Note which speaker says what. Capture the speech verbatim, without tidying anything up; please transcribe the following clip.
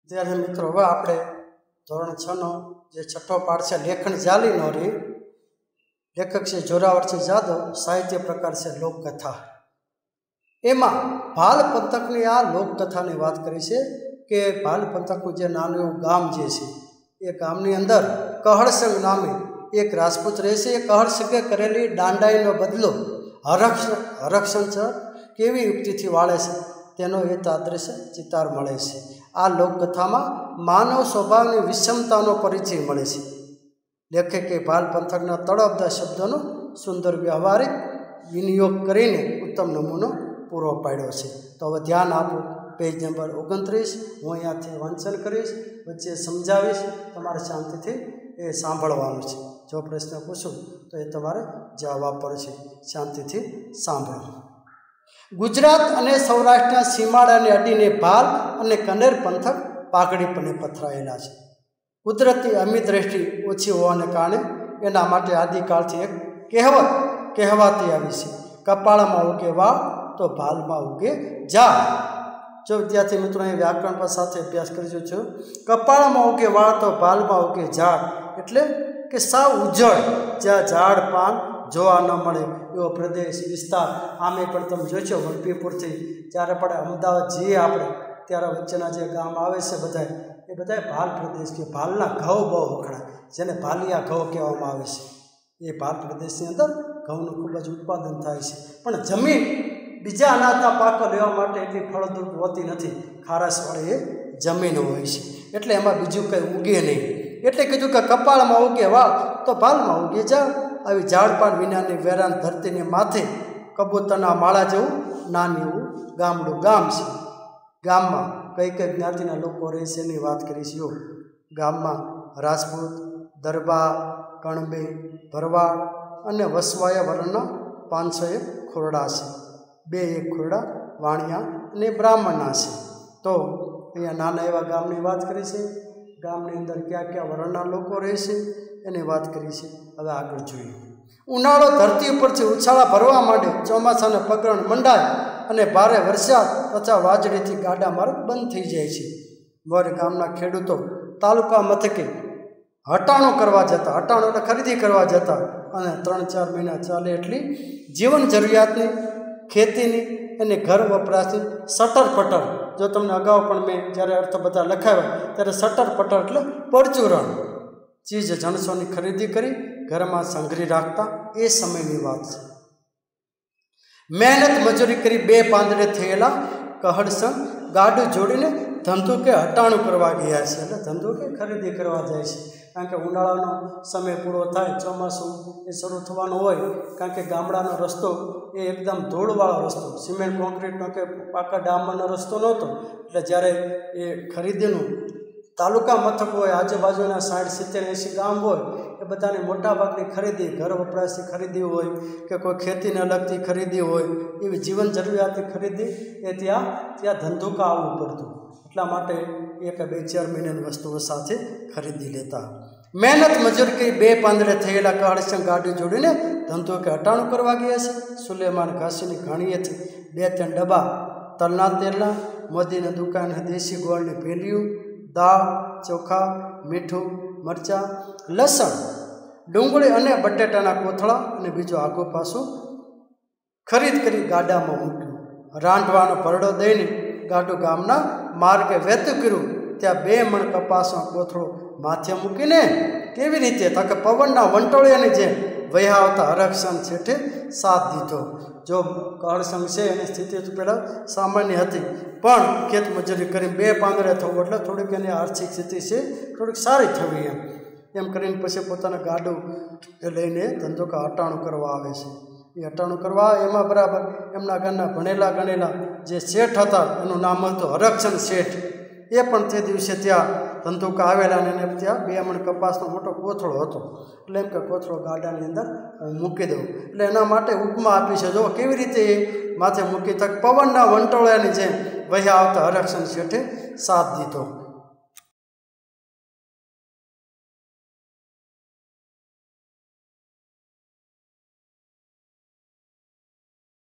Speaker 1: ત્યારે મિત્રો હવે આપણે ધોરણ છ નો જે છઠ્ઠો પાઠ છે લેખન જાલીનો રી લેખક છે જોરાવરસિંહ જાદવ, સાહિત્ય પ્રકાર છે લોકકથા. એમાં ભાલ પંથકની આ લોકકથાની વાત કરી છે કે ભાલ પંથકનું જે નાનું એવું ગામ જે છે એ ગામની અંદર કહળસંગ નામે એક રાજપૂત રહે છે. એ કહળસંગે કરેલી દાંડાઈનો બદલો હરક્ષ હરક્ષણ કેવી યુક્તિથી વાળે છે તેનો એ તાદ્રશ્ય ચિતાર મળે છે. આ લોકકથામાં માનવ સ્વભાવની વિષમતાનો પરિચય મળે છે. લેખકે ભાલ પંથકના તળપદા શબ્દોનો સુંદર વ્યવહારિક વિનિયોગ કરીને ઉત્તમ નમૂનો પૂરો પાડ્યો છે. તો હવે ધ્યાન આપો, પેજ નંબર ઓગણત્રીસ હું અહીંયાથી વાંચન કરીશ, વચ્ચે સમજાવીશ, તમારે શાંતિથી એ સાંભળવાનું છે. જો પ્રશ્ન પૂછું તો એ તમારે જવાબ આપવાનો છે. શાંતિથી સાંભળો. ગુજરાત અને સૌરાષ્ટ્રના સીમાડાને અડીને ભાલ અને કનેર પંથક પાઘડીપણે પથરાયેલા છે. કુદરતી અમી દ્રષ્ટિ ઓછી હોવાને કારણે એના માટે આદિકાળથી એક કહેવત કહેવાતી આવી છે, કપાળમાં ઉગે વાળ તો ભાલમાં ઉગે ઝાડ. જો વિદ્યાર્થી મિત્રો અહીં વ્યાકરણ પર સાથે અભ્યાસ કરી છું. કપાળમાં ઉગે વાળ તો ભાલમાં ઉગે ઝાડ એટલે કે સાવ ઉજળ, જ્યાં ઝાડ પાન જોવા ન મળે એવો પ્રદેશ વિસ્તાર. આમે પણ તમે જોઈશો વલભીપુરથી જ્યારે પણ અમદાવાદ જઈએ આપણે ત્યારે વચ્ચેના જે ગામ આવે છે બધા એ બધા ભાલ પ્રદેશ કે ભાલના ઘઉં બહુ વખણાય, જેને ભાલિયા ઘઉં કહેવામાં આવે છે. એ ભાલ પ્રદેશની અંદર ઘઉંનું ખૂબ જ ઉત્પાદન થાય છે. પણ જમીન બીજા અનાજના પાકો લેવા માટે એટલી ફળદ્રુપ હોતી નથી, ખારાશવાળી એ જમીન હોય છે, એટલે એમાં બીજું કંઈ ઉગે નહીં. એટલે કીધું કે કપાળમાં ઉગે વાળ તો ભાલમાં ઉગે ઝાડ. આવી ઝાડપાન વિનાની વેરાન ધરતીને માથે કબૂતરના માળા જેવું નાનું એવું ગામડું ગામ છે. ગામમાં કઈ કઈ જ્ઞાતિના લોકો રહે છે એની વાત કરીશું. ગામમાં રાજપૂત, દરબાર, કણબે, ભરવાડ અને વસવાયા વર્ણના પાંચસો એક ખોરડા છે. બે એક ખોરડા વાણિયા અને બ્રાહ્મણના છે. તો અહીંયા નાના એવા ગામની વાત કરી છે. ગામની અંદર કયા કયા વર્ણના લોકો રહે છે એની વાત કરી છે. હવે આગળ જોઈએ. ઉનાળો ધરતી ઉપરથી ઉછાળા ભરવા માંડે, ચોમાસાને પગરણ મંડાય અને ભારે વરસાદ તથા વાજળીથી ગાડા માર્ગ બંધ થઈ જાય છે. વર ગામના ખેડૂતો તાલુકા મથકે હટાણું કરવા જતા, હટાણું એટલે ખરીદી કરવા જતા, અને ત્રણ ચાર મહિના ચાલે એટલી જીવન જરૂરિયાતની ખેતીની અને ઘર વપરાશની સટર પટર. જો તમને અગાઉ પણ મેં જ્યારે અર્થ બધા લખાવ્યા ત્યારે સટર પટર એટલે પરચુરણ ચીજ જણસોની ખરીદી કરી ઘરમાં સંઘરી રાખતા એ સમયની વાત છે. મહેનત મજૂરી કરી બે પાંદડે થયેલા કહળસંગ ગાડું જોડીને ધંધો કે હટાણું કરવા ગયા છે, એટલે ધંધો કે ખરીદી કરવા જાય છે. કારણ કે ઉનાળાનો સમય પૂરો થાય, ચોમાસું એ શરૂ થવાનું હોય. કારણ કે ગામડાનો રસ્તો એ એકદમ ધૂળવાળો રસ્તો, સિમેન્ટ કોન્ક્રીટનો કે પાકા ડામરનો રસ્તો નહોતો. એટલે જ્યારે એ ખરીદીનું તાલુકા મથક હોય, આજુબાજુના સાઠ સિત્તેર એંસી ગામ હોય, એ બધાની મોટાભાગની ખરીદી ઘર વપરાશની ખરીદી હોય કે કોઈ ખેતીને લગતી ખરીદી હોય, એવી જીવન જરૂરિયાતની ખરીદી એ ત્યાં ત્યાં ધંધુકા આવવું પડતું. એટલા માટે એક બે ચાર મહિનાની વસ્તુઓ સાથે ખરીદી લેતા. મહેનત મજૂરી કરી બે પાંદડે થયેલા કહળસંગ ગાડી જોડીને ધંધો કે હટાણું કરવા ગયા છે. સુલેમાન ઘાસીની ઘાણીએથી બે ત્રણ ડબ્બા તલના તેલના, મોદીની દુકાને દેશી ગોળની ભેલીયું, દાળ, ચોખા, મીઠું, મરચાં, લસણ, ડુંગળી અને બટેટાના કોથળા અને બીજું આગું પાછું ખરીદ કરી ગાડામાં મૂક્યું. રાંધવાનો ભરડો દઈને ગાડું ગામના માર્ગે વહેતું કર્યું. ત્યાં બે મણ કપાસનો કોથળો માથે મૂકીને કેવી રીતે તાકે પવનના વંટોળિયાની જેમ વહ્યા આવતા હરક્ષણ છેઠે સાથ દીધો. જો કહળસંગ છે એની સ્થિતિ તો પહેલાં સામાન્ય હતી, પણ ખેત મજૂરી કરી બે પાંદડે થવું એટલે થોડીક એની આર્થિક સ્થિતિ છે થોડીક સારી થવી એમ એમ કરીને પછી પોતાના ગાડું એ લઈને ધંધો કે હટાણું કરવા આવે છે. એ હટાણું કરવા એમાં બરાબર એમના ઘરના ભણેલા ગણેલા જે શેઠ હતા એનું નામ હતું હરક્ષણ શેઠ. એ પણ તે દિવસે ત્યાં ધંધુકા આવેલા અને એને ત્યાં બે મણ કપાસનો મોટો કોથળો હતો. એટલે એમ કે કોથળો ગાડાની અંદર મૂકી દઉં. એટલે એના માટે ઉપમા આપી છે. જો કેવી રીતે એ માથે મૂકી તક પવનના વંટોળાની જેમ વહ્યા આવતા હરક્ષણ શેઠે સાથ દીધો.